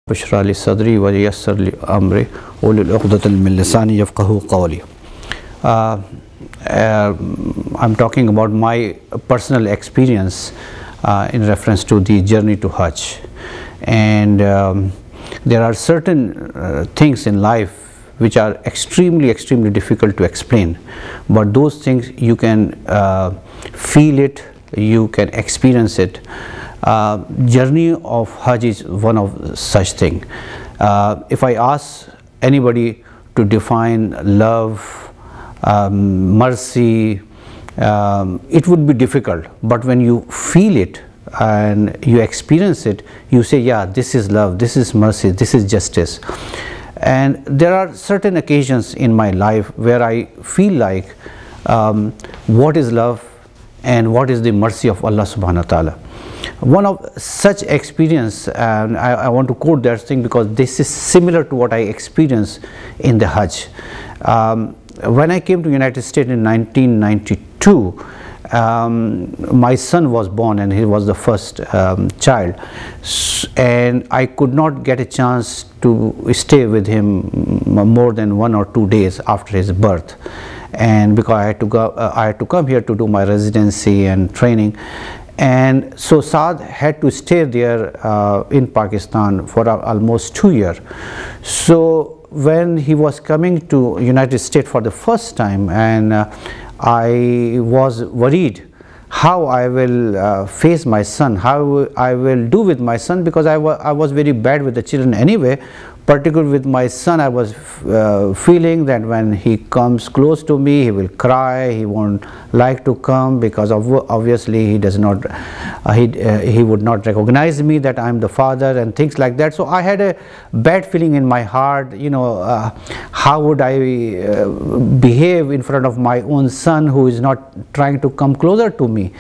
बुशरा ली सदरी व यस्सर ली अमरी उहलुल उक़दतम मिन लिसानी यफ़क़हू क़ौली. I'm talking about my personal experience in reference to the journey to Hajj, and there are certain things in life which are extremely difficult to explain, but those things you can feel it, you can experience it. Journey of Hajj is one of such thing. If I ask anybody to define love, mercy, it would be difficult, but when you feel it and you experience it, you say, yeah, this is love, this is mercy, this is justice. And there are certain occasions in my life where I feel like what is love and what is the mercy of Allah subhanahu wa ta'ala. One of such experience, and I want to quote that thing because this is similar to what I experienced in the Hajj. When I came to United States in 1992, my son was born and he was the first child, and I could not get a chance to stay with him more than 1 or 2 days after his birth, and because I had to come here to do my residency and training. And so Saad had to stay there in Pakistan for almost 2 years. So when he was coming to United States for the first time, and I was worried how I will face my son, how I will do with my son, because I was very bad with the children anyway. Particularly with my son, I was feeling that when he comes close to me, he will cry, he won't like to come, because obviously he does not, he would not recognize me that I am the father and things like that. So I had a bad feeling in my heart, you know, how would I behave in front of my own son who is not trying to come closer to me.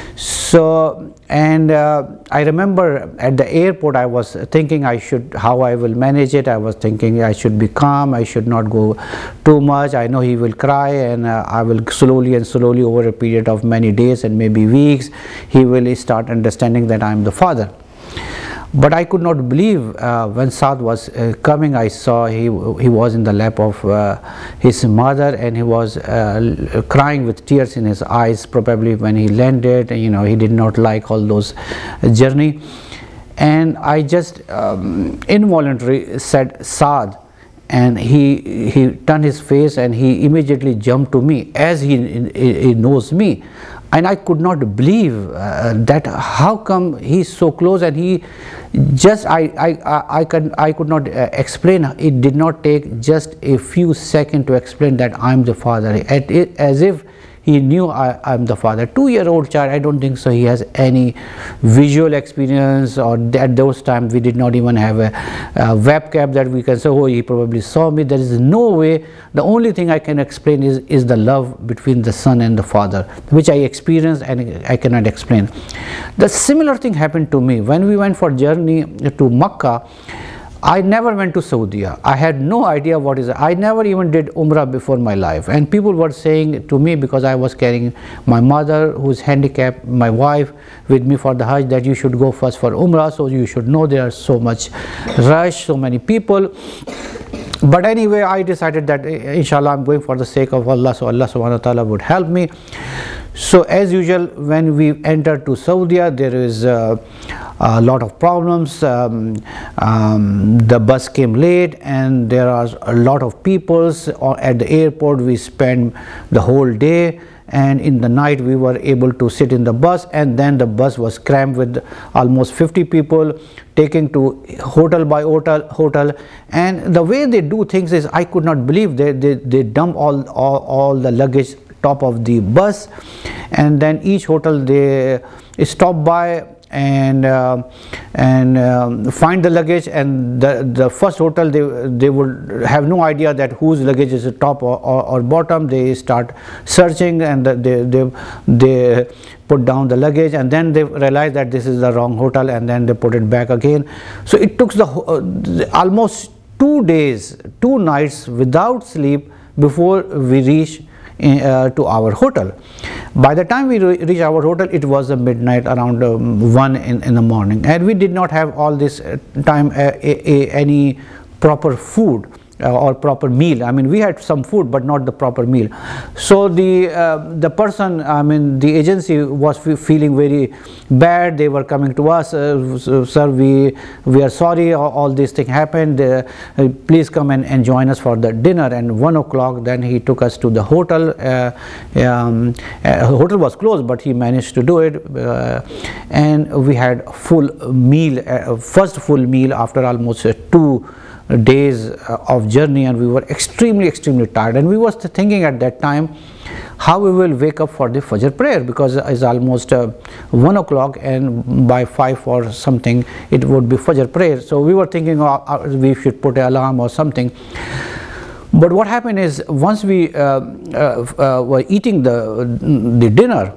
So, and I remember at the airport I was thinking how I will manage it. I was thinking I should be calm, I should not go too much. I know he will cry, and I will slowly over a period of many days and maybe weeks, he will start understanding that I am the father. But I could not believe when Saad was coming. I saw he was in the lap of his mother, and he was crying with tears in his eyes, probably when he landed. You know, he did not like all those journey. And I just involuntarily said, Saad, and he turned his face and he immediately jumped to me as he knows me. And I could not believe that how come he's so close, and he just I could not explain. It did not take just a few seconds to explain that I'm the father, as if he knew I'm the father. 2-year-old child, I don't think so he has any visual experience, or at those times we did not even have a webcam that we can say, oh, he probably saw me. There is no way. The only thing I can explain is the love between the son and the father, which I experienced and I cannot explain. The similar thing happened to me when we went for journey to Makkah. I never went to Saudi. I had no idea what is it. I never even did Umrah before my life, and people were saying to me, because I was carrying my mother who is handicapped, my wife with me for the Hajj, that you should go first for Umrah, so you should know there are so much rush, so many people. But anyway, I decided that inshallah I'm going for the sake of Allah, so Allah subhanahu wa ta'ala would help me. So as usual, when we enter to Saudi, there is a lot of problems. The bus came late, and there are a lot of people at the airport. We spent the whole day, and in the night we were able to sit in the bus, and then the bus was crammed with almost 50 people, taking to hotel by hotel. And the way they do things is, I could not believe. They dump all the luggage top of the bus, and then each hotel they stop by and find the luggage, and the first hotel they would have no idea that whose luggage is top or bottom. They start searching, and they put down the luggage, and then they realize that this is the wrong hotel, and then they put it back again. So it took almost 2 days, 2 nights without sleep before we reached to our hotel. By the time we reached our hotel, it was midnight, around 1 in the morning, and we did not have all this time any proper food or proper meal. I mean, we had some food but not the proper meal. So the person, I mean the agency, was feeling very bad. They were coming to us, sir, we are sorry, all these things happened, please come and join us for the dinner. And 1 o'clock, then he took us to the hotel. Hotel was closed, but he managed to do it, and we had full meal, first full meal after almost 2 days of journey, and we were extremely tired, and we was thinking at that time how we will wake up for the Fajr prayer, because it's almost 1 o'clock, and by 5 or something it would be Fajr prayer. So we were thinking we should put an alarm or something. But what happened is, once we were eating the dinner,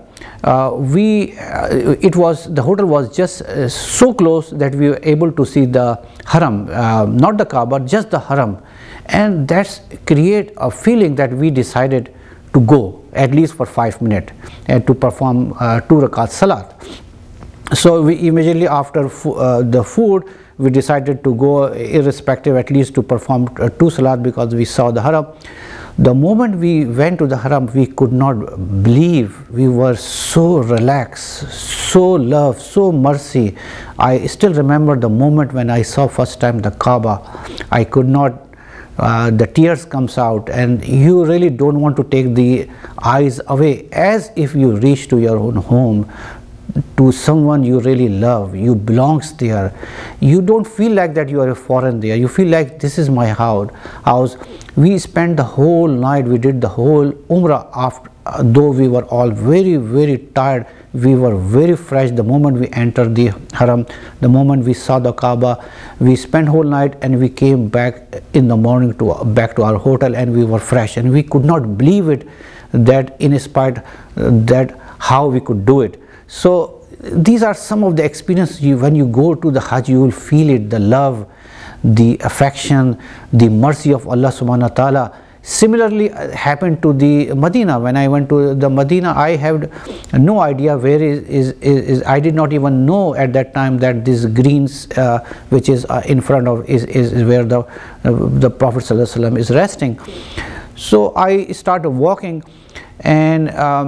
the hotel was just so close that we were able to see the haram, not the Kaaba, just the haram, and that's create a feeling that we decided to go at least for 5 minutes and to perform 2 rakat salat. So we immediately after the food, we decided to go irrespective, at least to perform 2 salat, because we saw the haram. The moment we went to the haram, we could not believe. We were so relaxed, so love, so mercy. I still remember the moment when I saw first time the Kaaba. I could not, the tears comes out, and you really don't want to take the eyes away, as if you reach to your own home, to someone you really love. You belongs there. You don't feel like that you are a foreign there. You feel like this is my house. We spent the whole night, we did the whole Umrah. After, though we were all very tired, we were very fresh the moment we entered the haram, the moment we saw the Kaaba. We spent whole night, and we came back in the morning back to our hotel, and we were fresh, and we could not believe it, that in spite that how we could do it. So these are some of the experiences. When you go to the Hajj, you will feel it, the love, the affection, the mercy of Allah subhanahu wa ta'ala. Similarly happened to the Medina. When I went to the Medina, I had no idea where is I did not even know at that time that this greens which is in front of is where the Prophet sallallahu alaihi wasallam is resting. So I started walking, and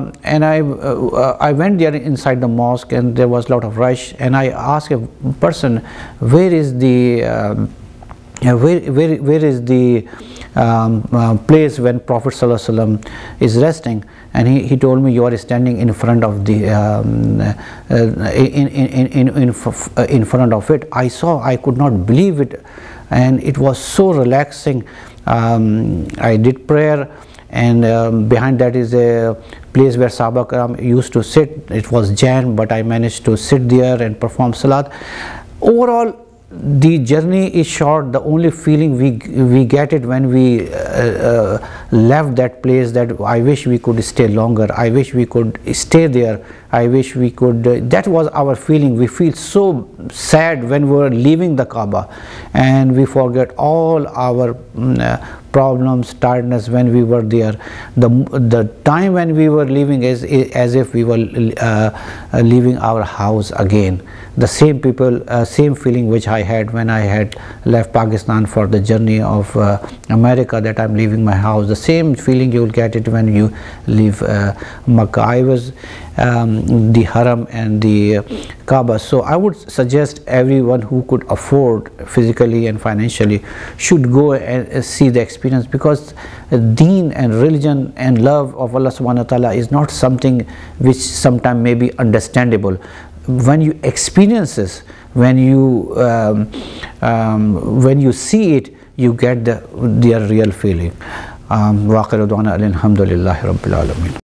I went there inside the mosque, and there was a lot of rush, and I asked a person, where is the place when Prophet sallallahu alaihi wasallam is resting? And he told me, you are standing in front of the in front of it. I could not believe it, and it was so relaxing. I did prayer, and behind that is a place where Sahaba Karam used to sit. It was Jan, but I managed to sit there and perform salat. Overall, the journey is short. The only feeling we get it when we left that place, that I wish we could stay longer, I wish we could stay there, I wish we could, that was our feeling. We feel so sad when we were leaving the Kaaba, and we forget all our problems, tiredness when we were there. The time when we were leaving is as if we were leaving our house again. The same people, same feeling which I had when I had left Pakistan for the journey of America, that I'm leaving my house. The same feeling you will get it when you leave Makkah. I was the Haram and the Kaaba. So I would suggest everyone who could afford physically and financially should go and see the experience, because deen and religion and love of Allah subhanahu wa ta'ala is not something which sometimes may be understandable. When you experience this, when you see it, you get their real feeling. Wa akhiru da'wana alhamdulillahi rabbil alamin.